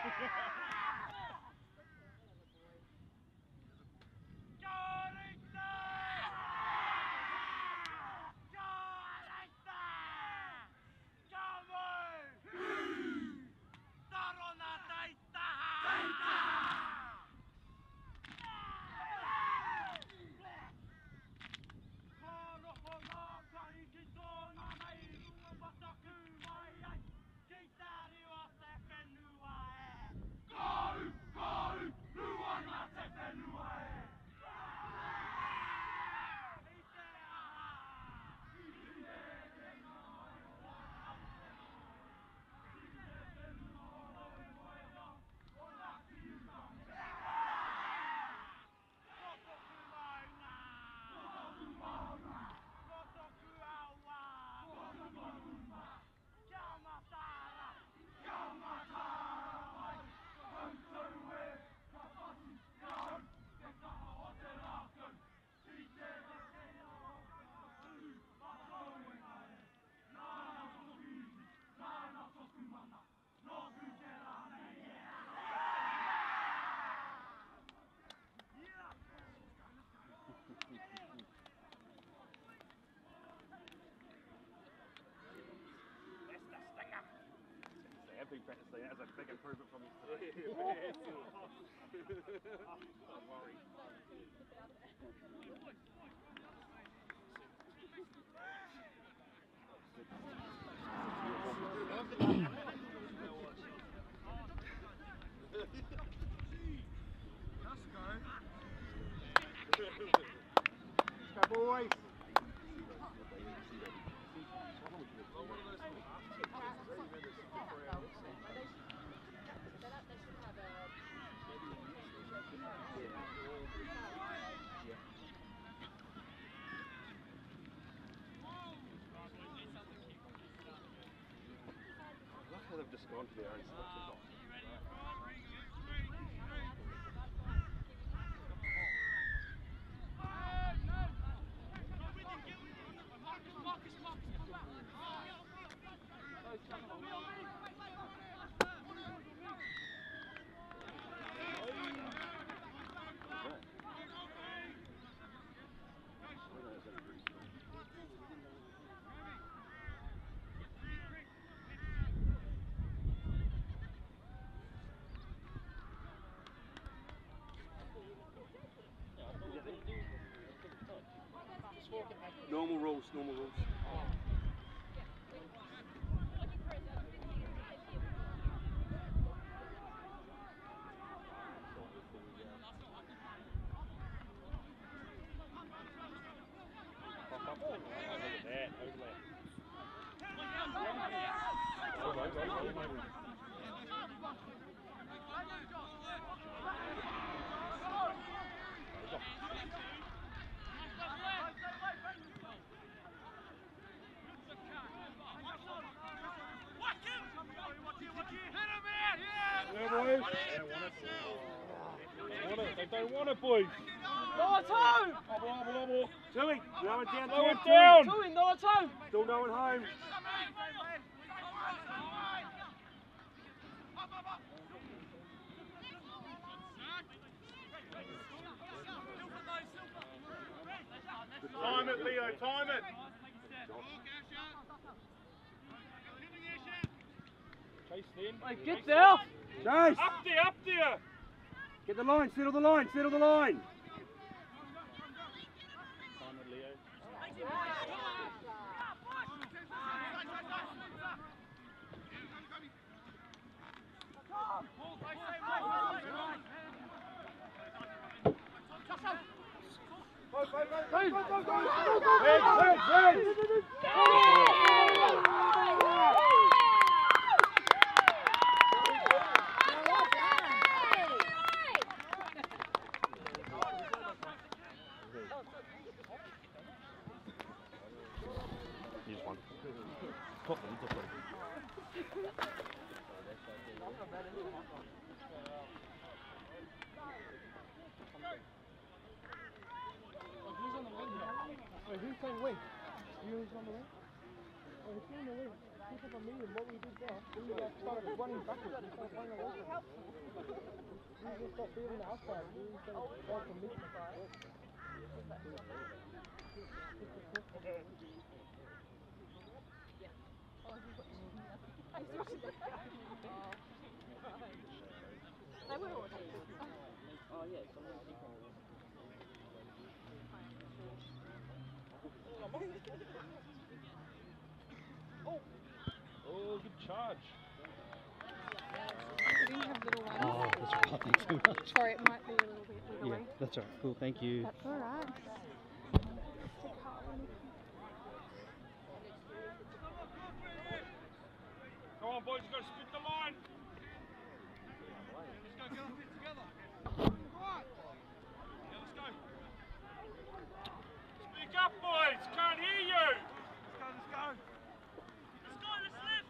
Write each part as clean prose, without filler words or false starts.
That's a big improvement from yesterday. Don't worry. Let's go, boys. They've just gone to their own selection box. Normal rules, normal rules. They don't want it, boys. No, two! Tui, no one down. No one down! Two, no, two! Still no one home. Time it, Leo, time it! Chase in. Hey, get there! Chase! Up there, up there! Get the line, settle the line, settle the line! Time it, Leo. Here's one. Who's playing wing? Who's on the wing? Oh, he's on the wing. think of a million what we did there. We started running backwards and started playing away from it. We just got feeling the outside. We started going from mid to side. Oh yeah, Oh, good charge. We didn't have little ones. Oh, that's right. Thanks so much. Sorry, it might be a little bit wiggly. Yeah, that's all right. Cool. Thank you. That's all right. Come on, boys, go split the line. Let's go, get it together. Right. Yeah, let's go. Speak up, boys. Can't hear you. Let's go, let's go. Let's go, let's lift.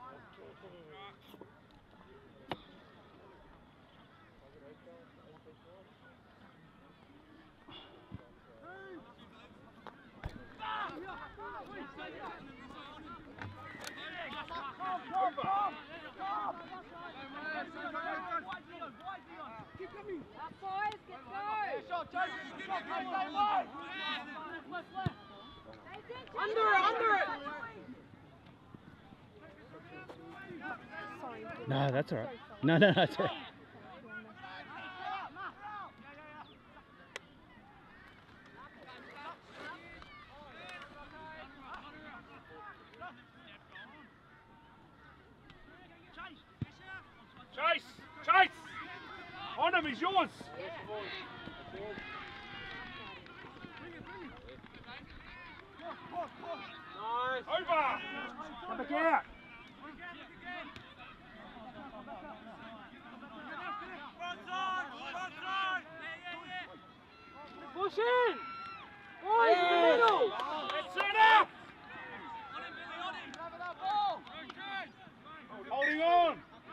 No, that's all right. No, that's all right. Chase! Chase! On him, he's yours! Nice! Over! Come back out! Push in! Boys, in the middle! That's it up! Holding on!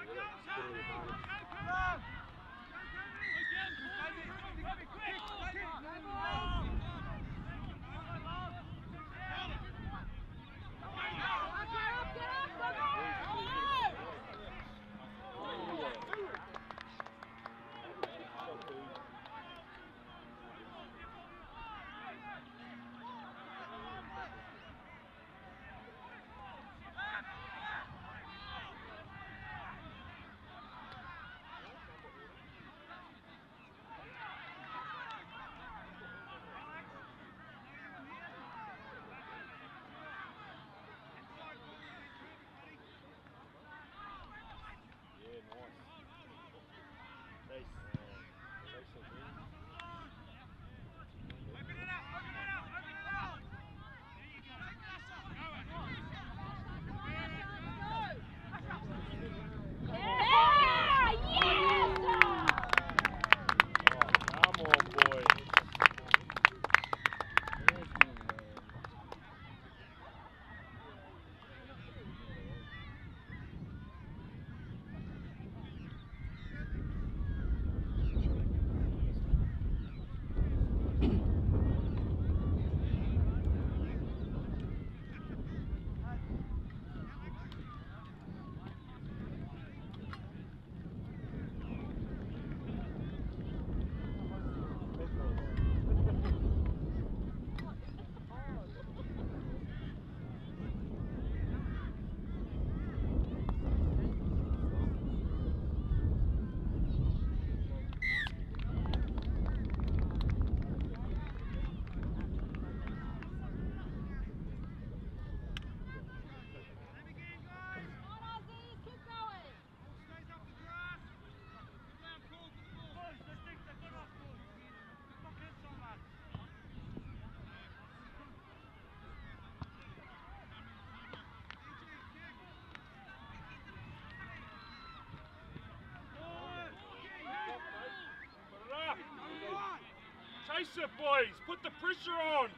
Chase it, boys! Put the pressure on!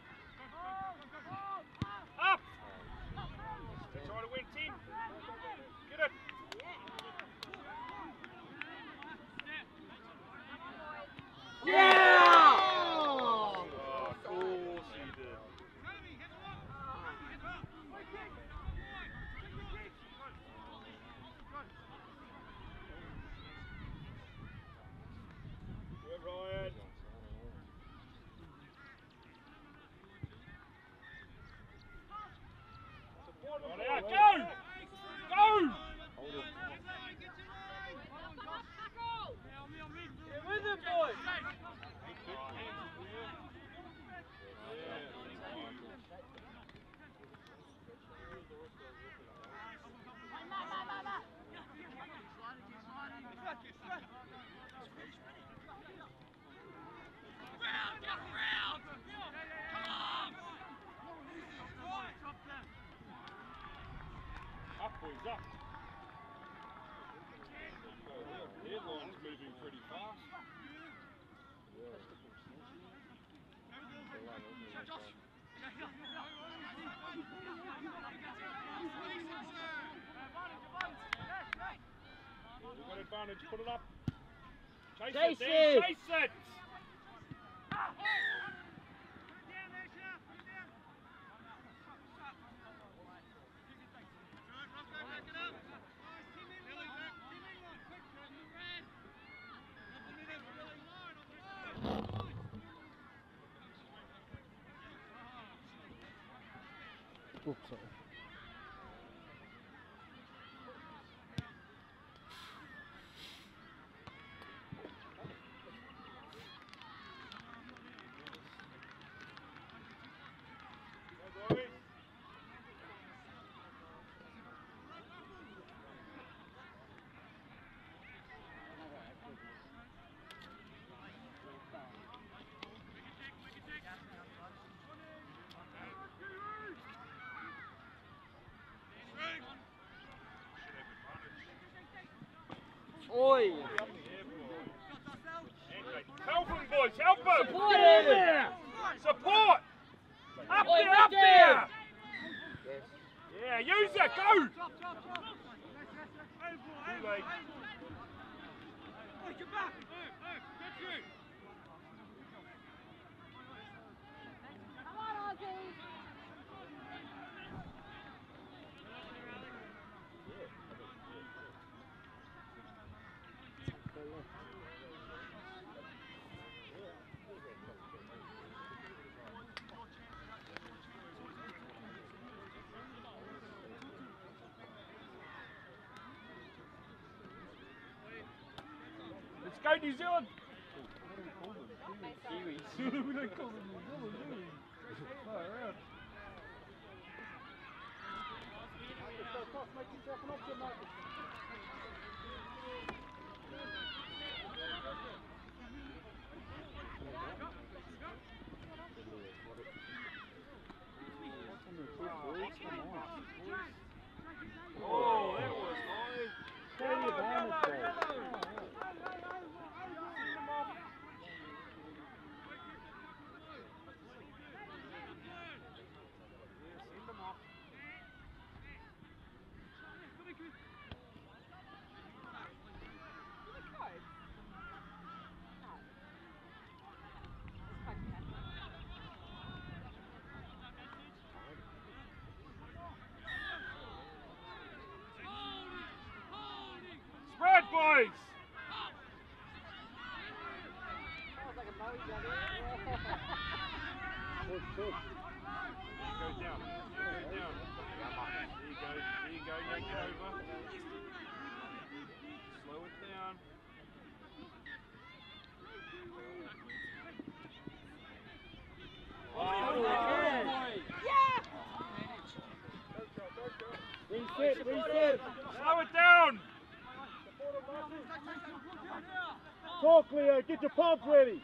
Up! Try to win 10. Get it! Yeah! Oh, of course he did. You've got advantage, put it up. Chase Chase it, Dan, it. chase it! Oops, sorry. Go, boys. Oi! Help him, boys, help him! Support Get in him. there! Support! Up Oi, there, up Victor. there! Yeah, use it, go! Too late. Come on, Ozzy. Let's go, New Zealand! We don't call them New Zealand, do we? Far out. Make yourself an option, Marcus. Oh, that was high. Stay advantage, though. Spread, boys! Push, push. Go down, go down. There you go, yank it over. Slow it down. Reset, reset. Slow it down! Talk, Leo. Get your pods ready.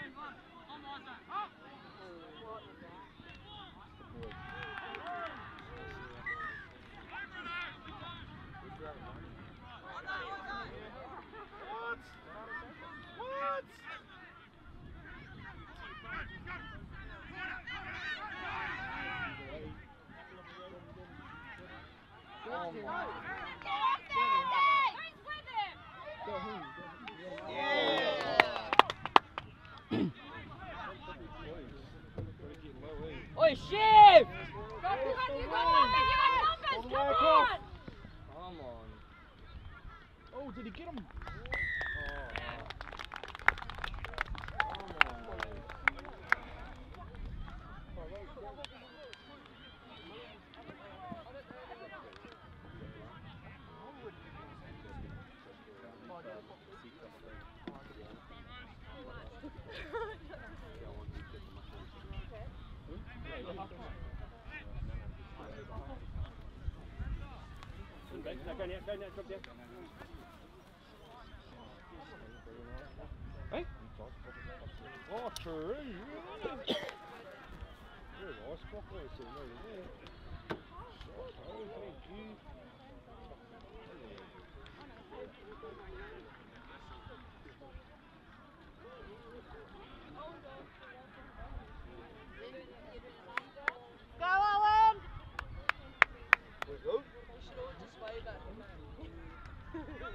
What? Oi, shift! You got numbers, come on! Come on. Oh, did he get him? Go now, drop down. Hey? Oh, true. Very nice, properly sitting over there. Oh, thank you.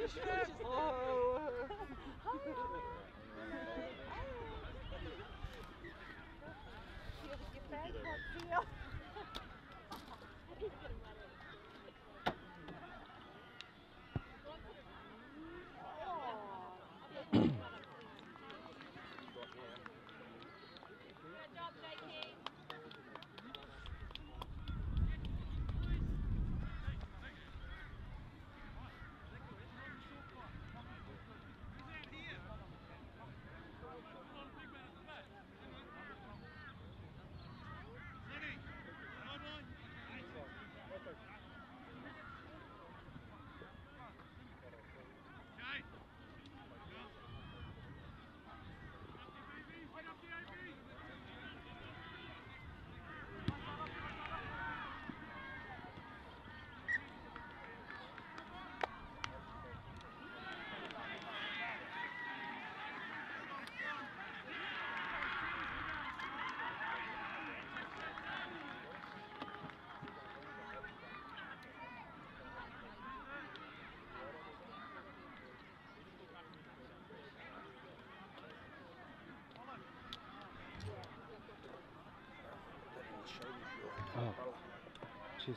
Oh, jeez.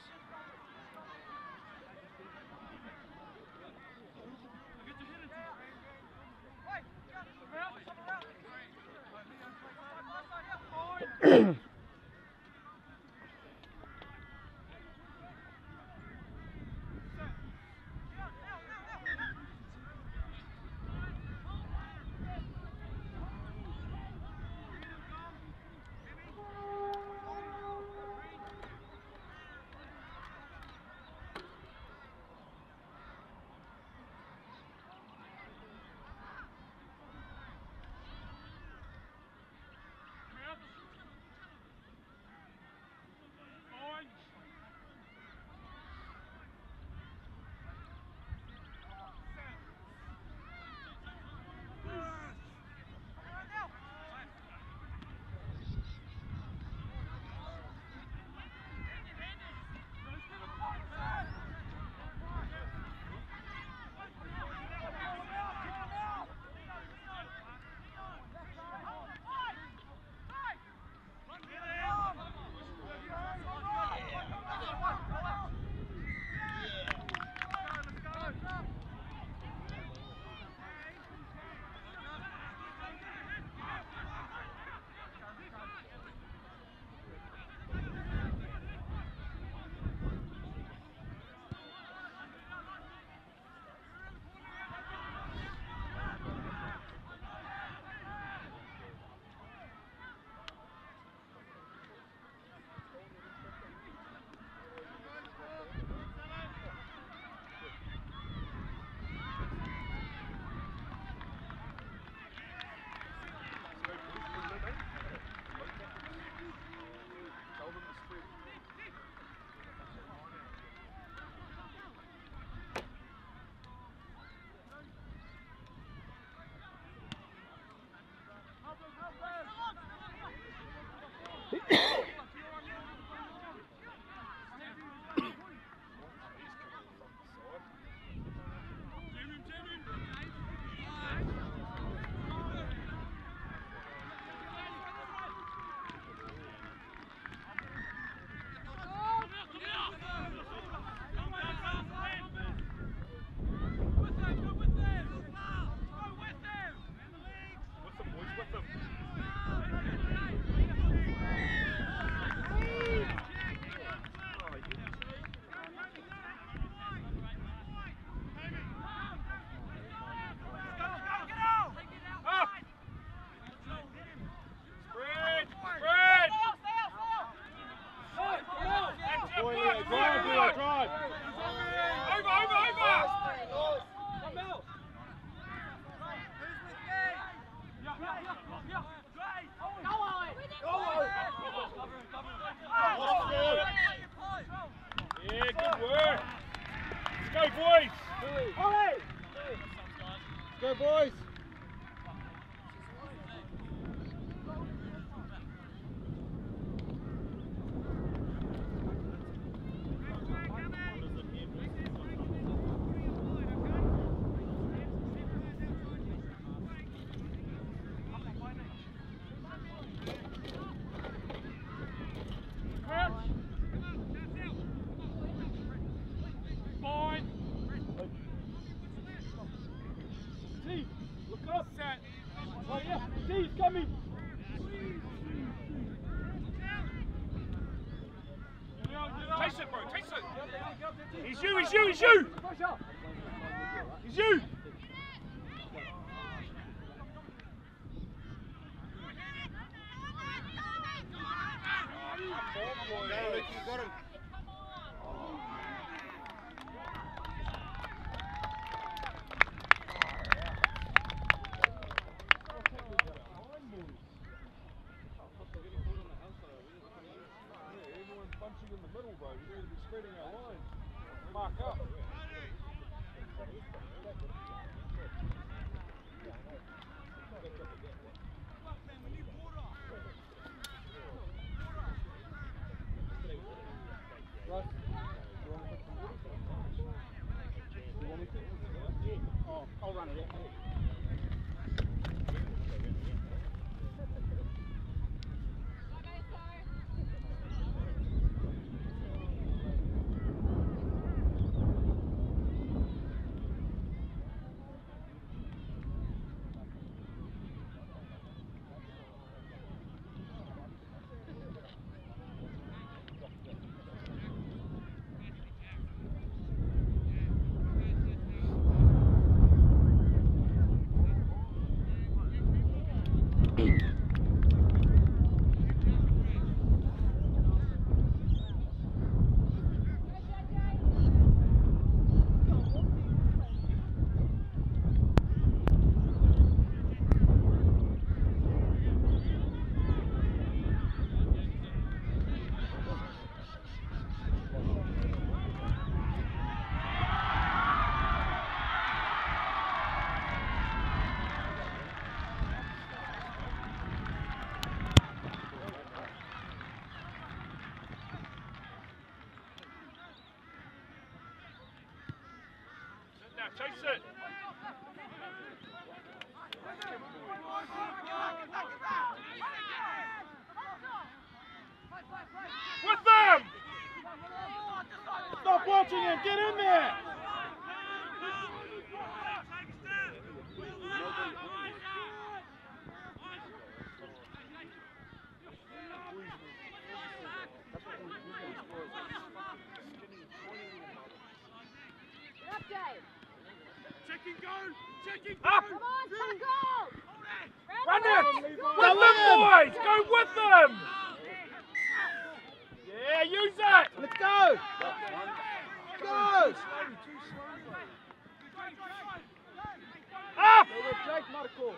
Go, boys! Set. Oh yeah, Steve's coming. Chase it, bro. Chase it. He's you. He's you. He's you. Push up. He's you. Go, Luke, you got him. Everyone's bunching in the middle, bro. We need to be spreading our lines. Mark up. Russ, Oh, I'll run it. Now, chase it. With them! stop watching him. Get in there. Check and go! Check and Up. go! Come on, tackle! Run it! Go With them, boys! Go with them! Yeah, use it! Let's go. Go. Up! Go with Jake, Marco.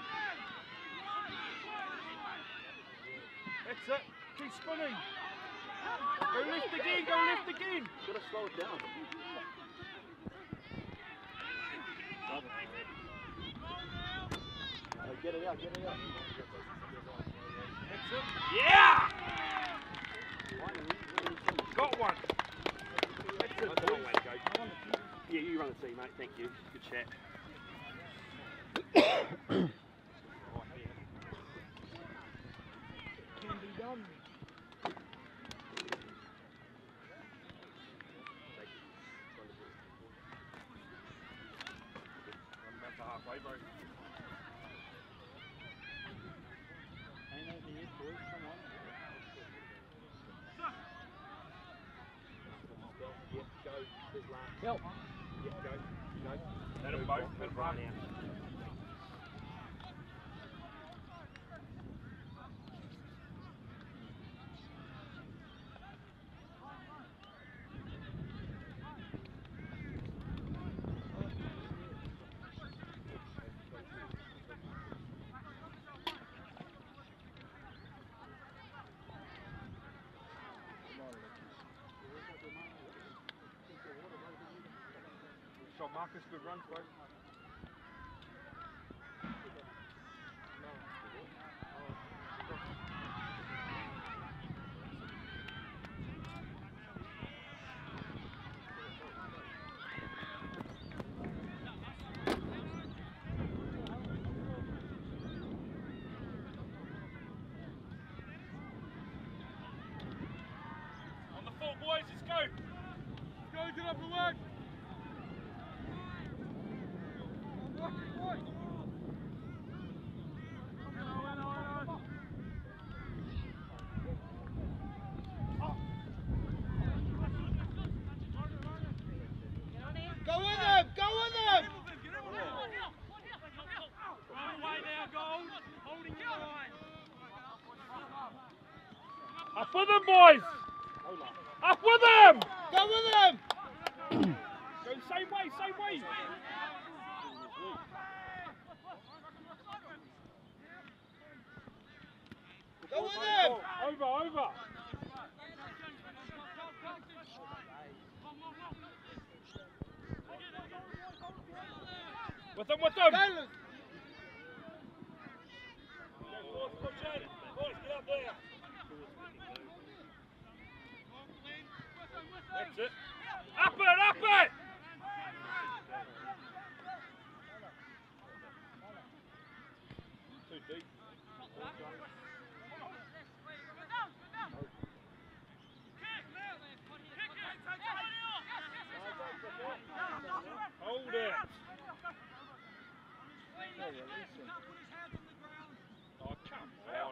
That's it. Keep spinning. Go left again, go left again. Gotta slow it down. Get it out, get it out. That's it. Yeah! Got one. That's it, That's a long boys. way to go. Yeah, you run the team, mate. Thank you. Good chat. Can be done. I'm about to halfway, bro. Yep, go. There's last. Help. Yep, go. Go. Let them both. Let them run. Shot Marcus, good runs, bro. On the full, boys, let's go. Let's go, get up and work. Up with them, boys! Up with them! Go with them! Go the same way, same way! Go with them! Over! With them! Go, Luke! Boys, get up there! That's it! Up it! Too deep. Hold it! Oh, come on.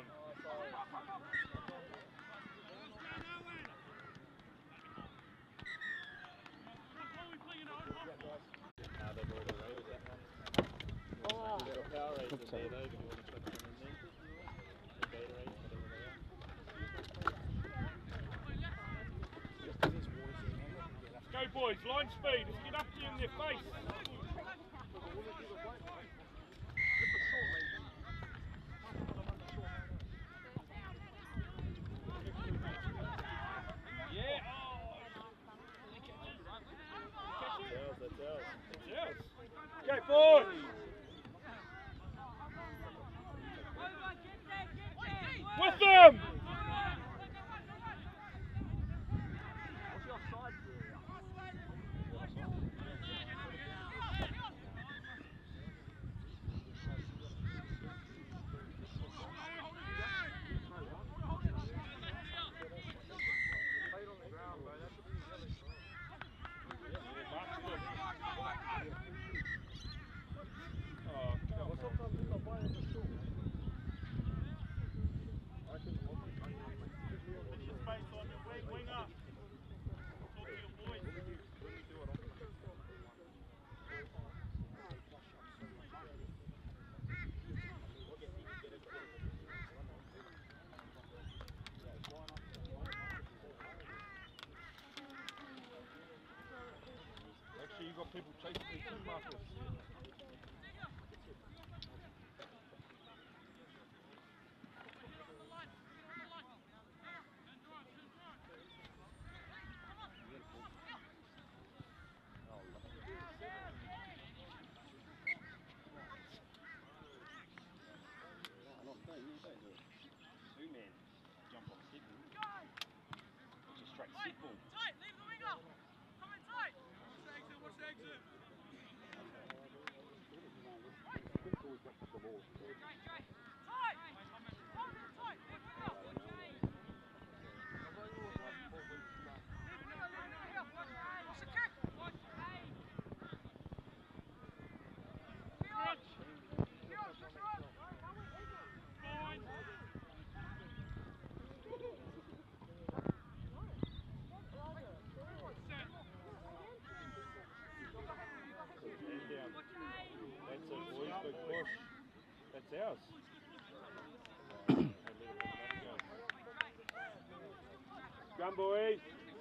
Go boys, line speed, let's get up to you in their face. Yeah. That's ours. Go forward. With them! Actually, you've got people chasing the team markers. That's ours. Come boys.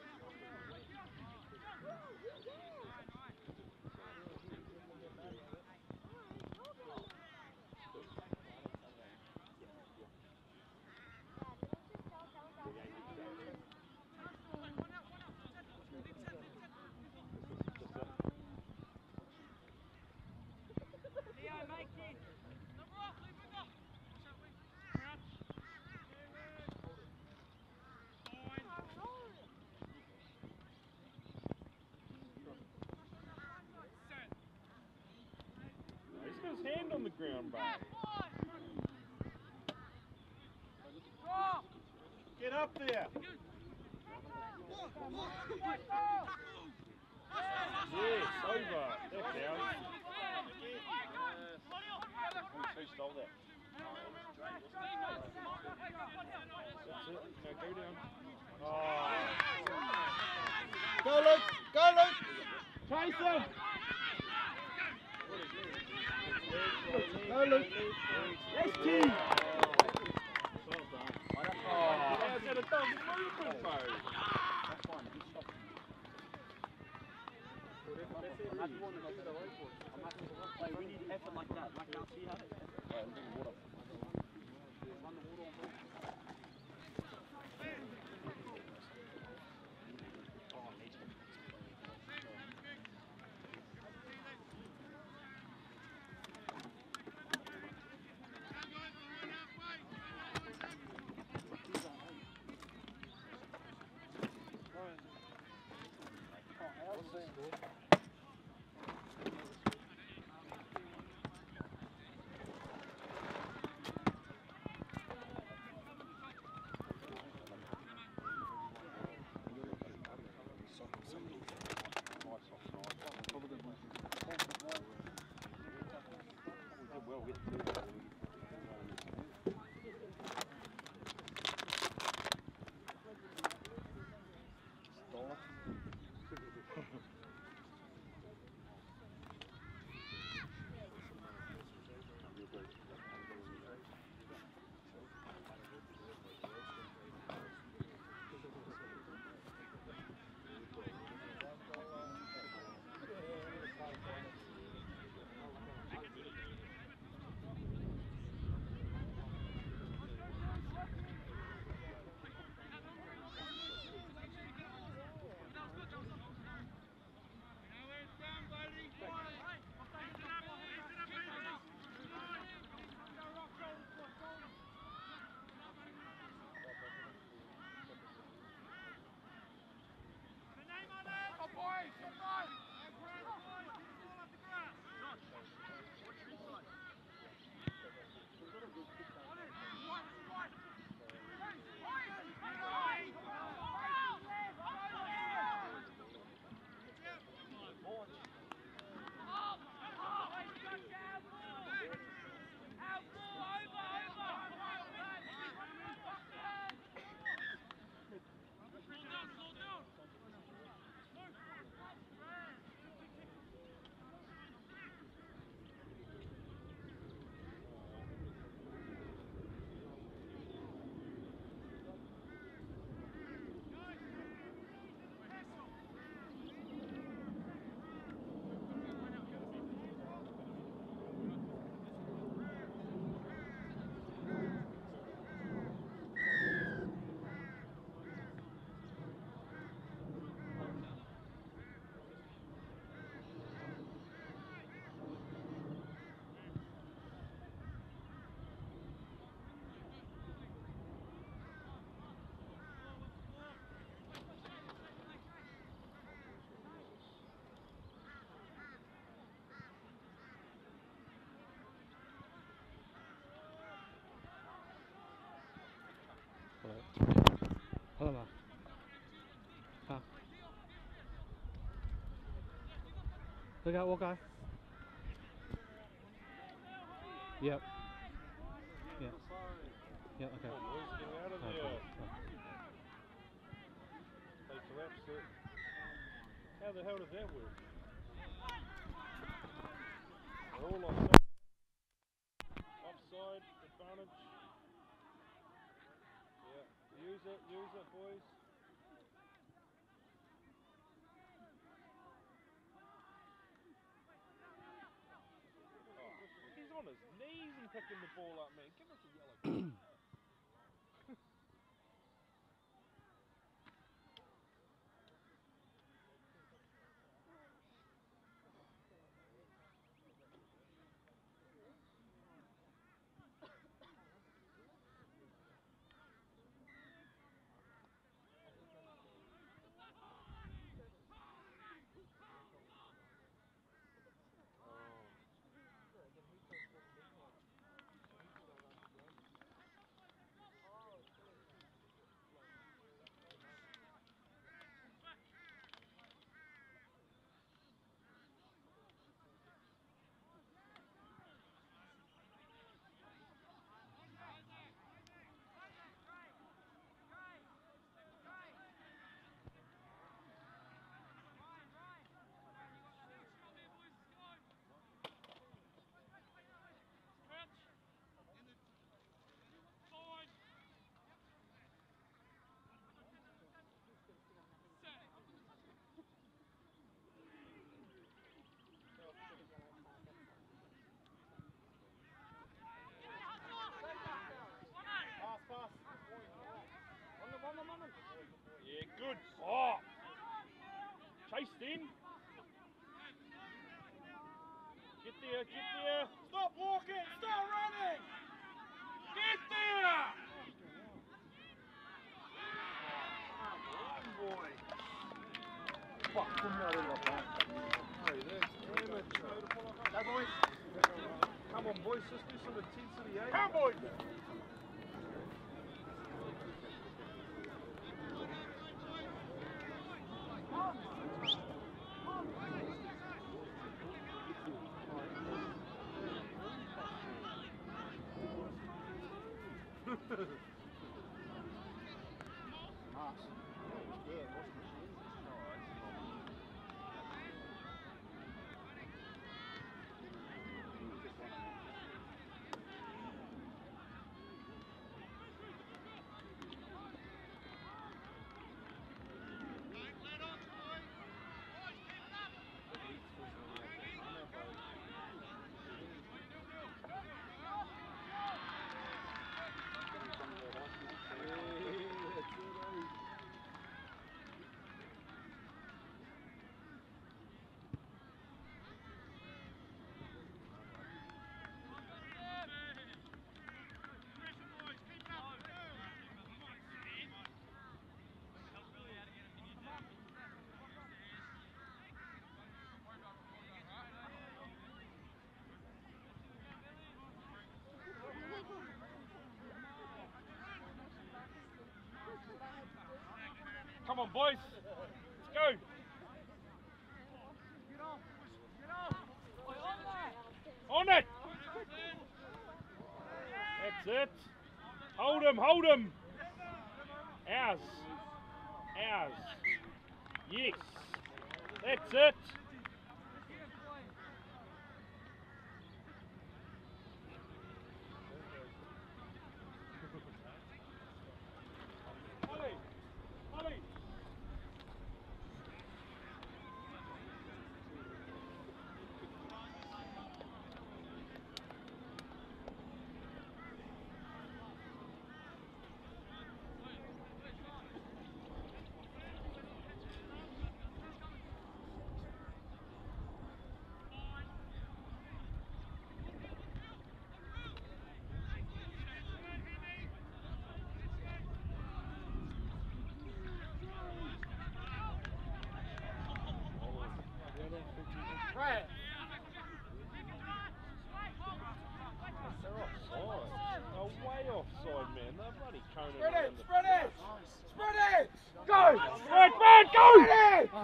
He's got his hand on the ground, bro. Get up there. Yes, over. That's ours. Who stole that? That's it. Now go down. Oh. Go, Luke! Go, Luke! Chase him! Go, Luke! Yes, team! Oh, how's that a dog? movement, bro. That's fine. Just stop. Like, we need effort like that. Like, now see how it's effort. Right, I'm doing water. Run the water on board. Hello, Ma. Huh? Look out, what guy? Yep. Yep. Yep, okay. Boys, get out of Oh, there. cool. They collapsed it. How the hell does that work? They're all offside. Offside, advantage. Yeah, use it, boys. Oh, he's on his knees and picking the ball up, man. Give us a yellow card. there, get there. Stop walking, start running. Get there. Come on, boy. Fuck, come on, Hey, that's amateur. Go, boys. Come on, boys, just do some intensity, eh? Come, boys. Come on, boys. Let's go. On it. That's it. Hold him, hold him. Ours. Ours. Yes. That's it. Ollie. Ollie. Right. They're offside. They're way offside, man. They're bloody coning Spread around it, the spread it. Spread it. Go. Right, man, go! Spread it.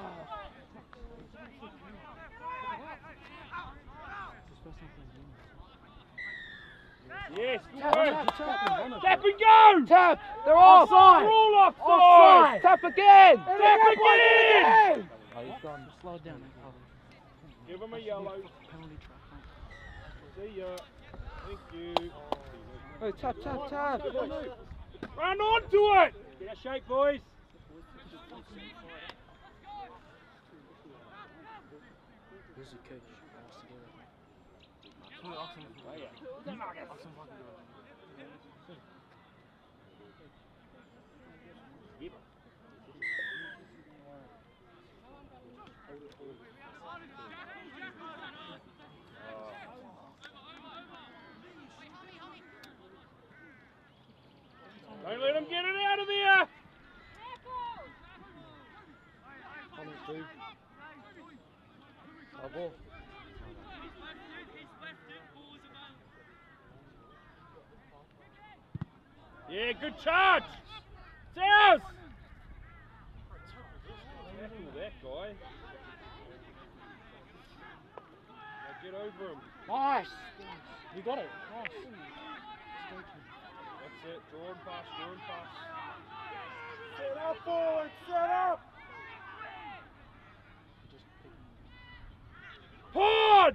Yes, good Tap, work. tap, tap. Tap and go! Tap. They're off. Offside! We're all offside! Offside. Tap again. Tap again! Slow it down. Give him a yellow. Penalty track. See ya. Thank you. Oh, tap, tap, tap. Run onto it! Get a shape, boys. Who's the coach? Don't let him get it out of there! Coming through. Oh, ball. Yeah, good charge! It's ours! Tackle that guy. Now get over him. Nice. You got it. Nice. That's it. Draw and pass, draw and pass. Set up, boys, set up! Hard!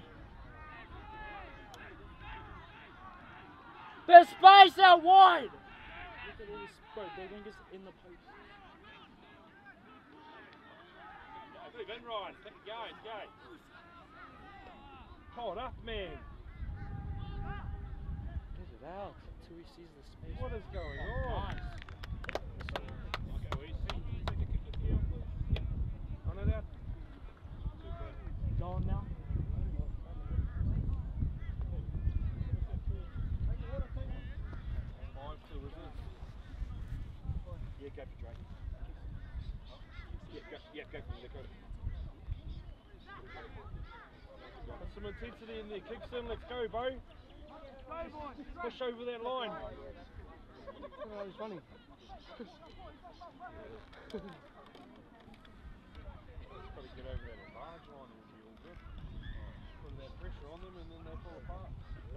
There's space out wide. Look at all this, bro. They're going to get in the post. Move in, Ryan. Go, go. Hold up, man. Get it out until he sees the space. What is going on? Nice. Go easy. Take a kick at the on it out. Go on now. Yeah, go for Drake. Yeah, go for it. Put some intensity in there, Kingston. Let's go, Bo. Push over that line. Oh, he's running. Got to get over that large line and we'll be all good. Put that pressure on them and then they fall apart.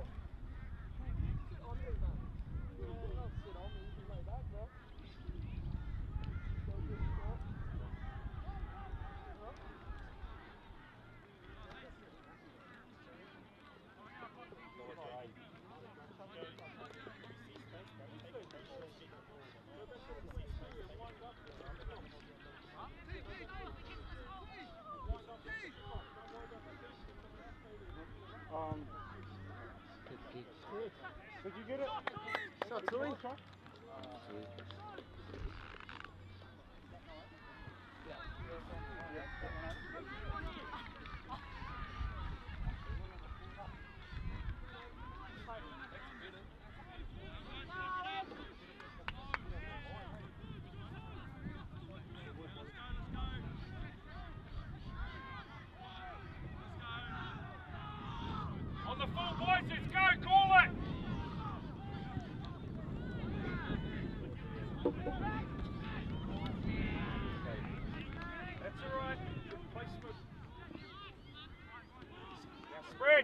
Did you get it? Shot, Tui. On the full boys, let's go, call it! That's alright. Good placement. Now spread.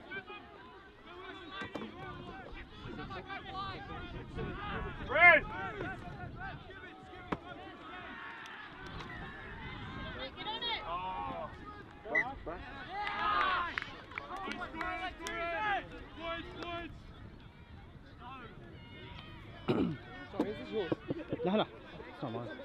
Spread. Oh. Sorry, is this yours? No, no. It's not mine.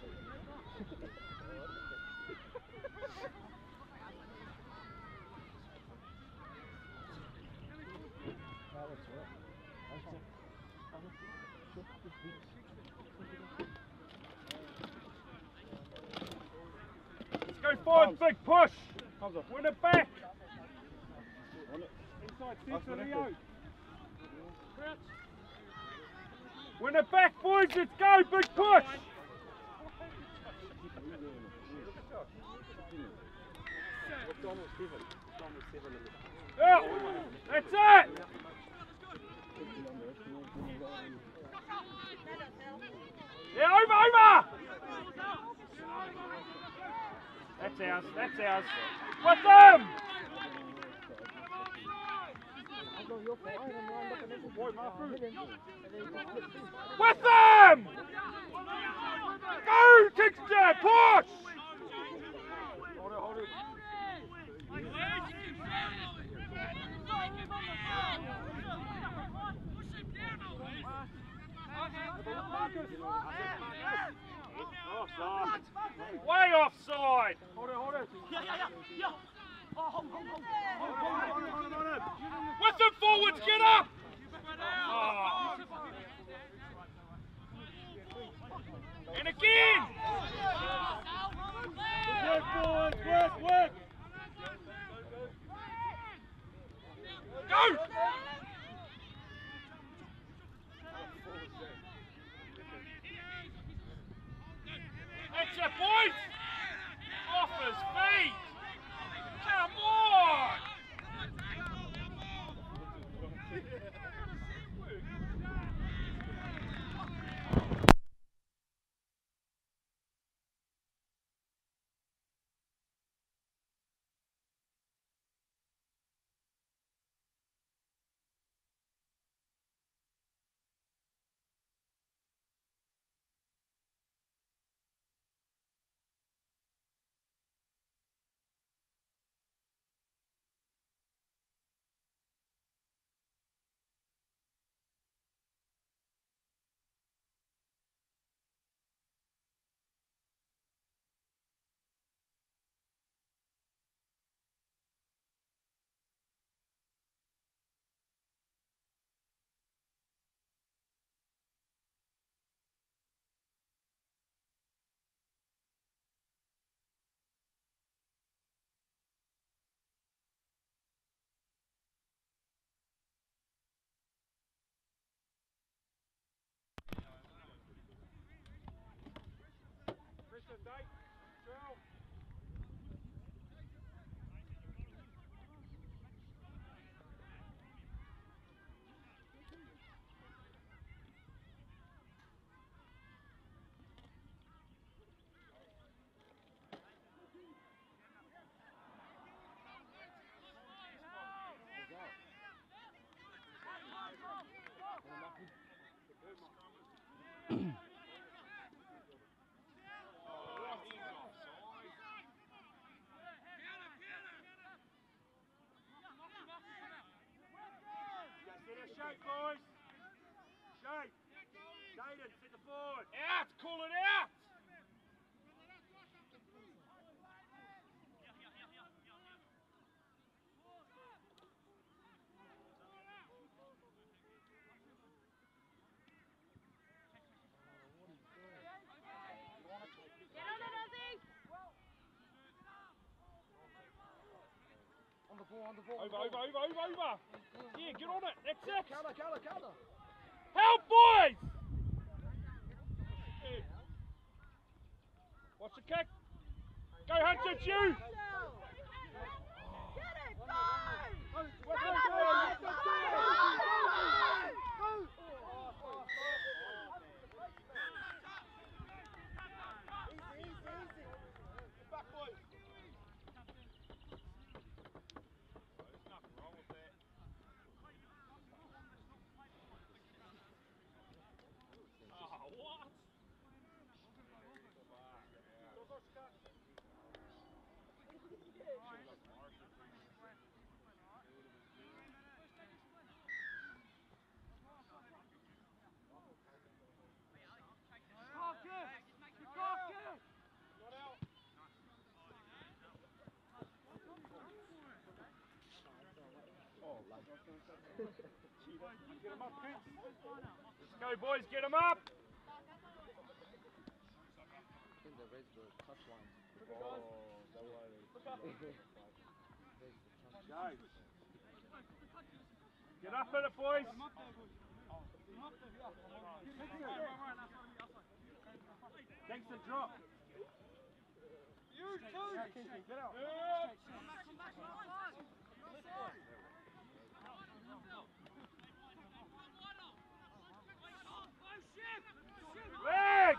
Let's go forward, big push. Win it back. Inside centre, Leo. Win it back, boys. Let's go, big push. Yeah, that's it. Yeah, over. That's ours, that's ours. With them! With them! Go, Texture, push! Hold it. Offside. Way offside. Hold it. With them forwards, get up. Oh. And again. Work, boys, work. Go. That's it, boys! Off his feet! Come on! Shape, boys. Shape. Jaden, sit the forward. Out, call it out. Get on it, Ozzy! On the ball, on the ball. Over. Yeah, get on it. That's it. Counter. Help, boys! Watch the kick. Go, Hudson, it's you. Get it, go! Back, boys. Oh, what? Get him up, kids. Let's go, boys, get him up. Get up in it, boys. Kingston, drop. You too. Get out. Legs!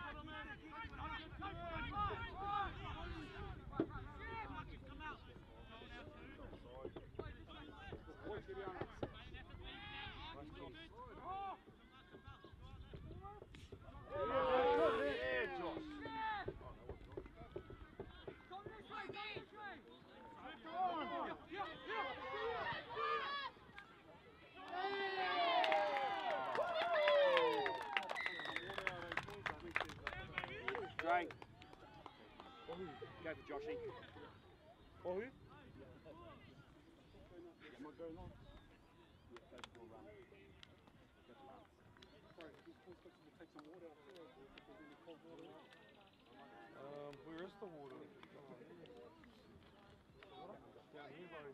Drake. Go for Joshy. Oh, who? What going on? Where is the water? Down here, bro.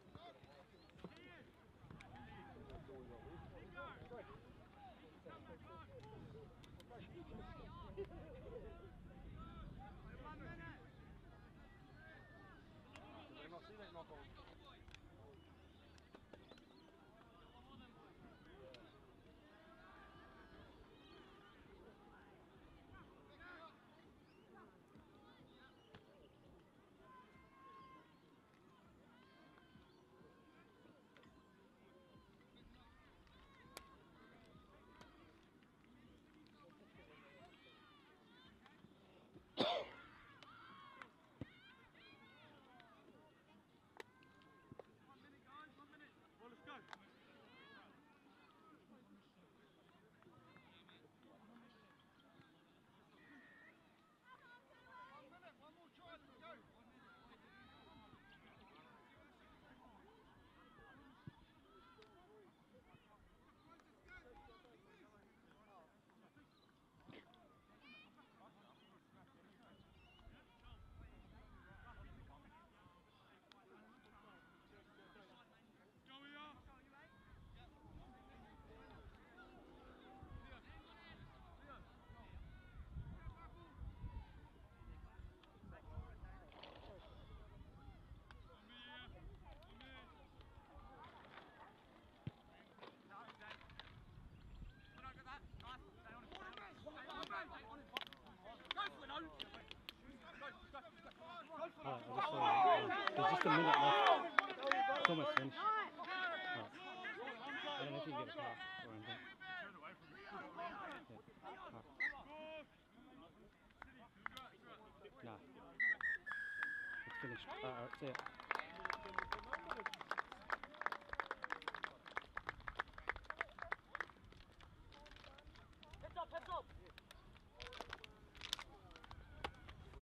Did they not see that knock on? There's just a minute left. It's almost finished. Right. I don't know if you can get a pass or anything. Yeah. finished. That's it.